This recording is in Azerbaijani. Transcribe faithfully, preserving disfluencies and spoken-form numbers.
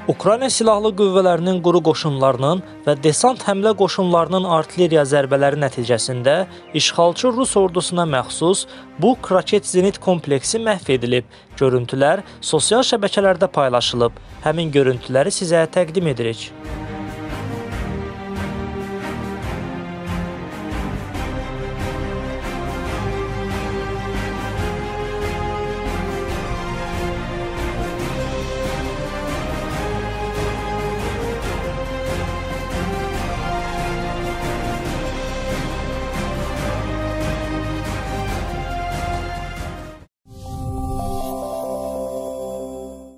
Ukrayna Silahlı Qüvvələrinin quru qoşunlarının və desant həmlə qoşunlarının artilleriya zərbələri nəticəsində işğalçı Rus ordusuna məxsus Buk raket zenit kompleksi məhv edilib. Görüntülər sosial şəbəkələrdə paylaşılıb. Həmin görüntüləri sizə təqdim edirik.